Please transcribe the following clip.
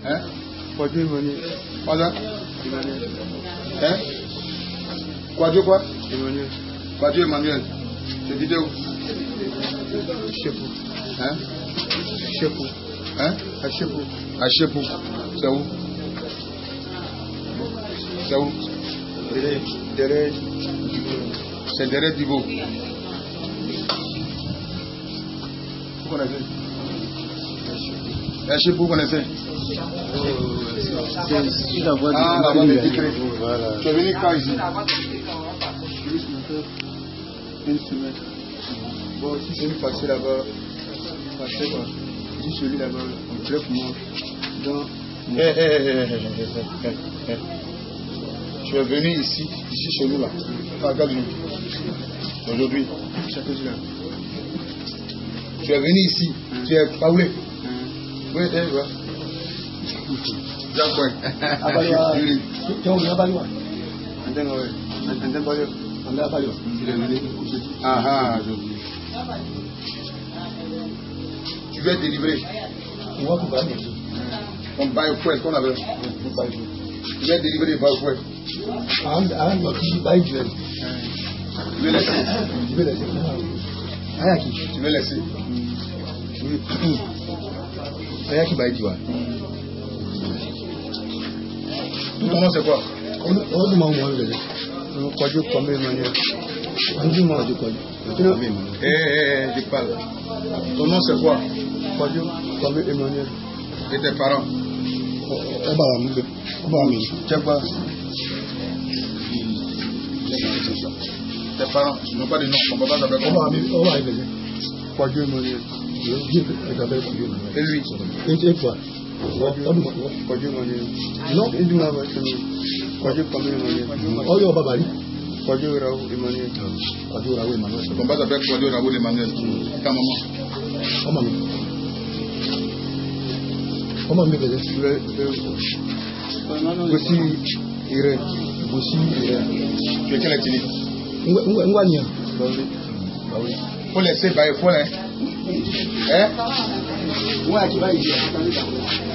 Hein? Quadio Emmanuel. Voilà. Emmanuel. Hein? Quadio quoi? Emmanuel. Quadio Emmanuel. C'est vidéo. Chepou. Hein? Chepou. Hein? À Chepou. À Chepou. C'est où? C'est où? Derrière. C'est derrière Divo. Vous connaissez? À Chepou, vous connaissez? C'est la voie Ah, la voie de Dicré. Voilà. Tu es venu quand ici? Une semaine. Bon, si c'est une passée là-bas, passé quoi. Si celui là-bas, on plaît pour moi. Donc, Tu es venu ici chez nous là. Regarde-nous. Aujourd'hui. Tu es venu ici. Tu es Paoulé. Oui, tu vois. D'accord. Ah ah, tu veux être délivré. On baille fouet, qu'on avait. Tu veux être délivré par fouet. Tu veux laisser. Tu veux laisser. Tu veux laisser. Tout ton nom c'est quoi? Quadio Kwame Emmanuel. Je parle. Ton nom c'est quoi? Quadio Kwame Emmanuel. Et tes parents? Tes parents, ils n'ont pas de nom. Ton papa s'appelle comment? Quadio Emmanuel. Et lui? Et toi? Quadio Emmanuel. Non, il dit Quadio Kwame Emmanuel. Quadio Raoul Emmanuel. Ton papa s'appelle Quadio Raoul Emmanuel. Ta maman? Comment me faisait? Aussi Irène. Tu es quelle ethnie? Ngwania. Faut laisser bailler, faut hein? Hein? Ouais, tu vas ici.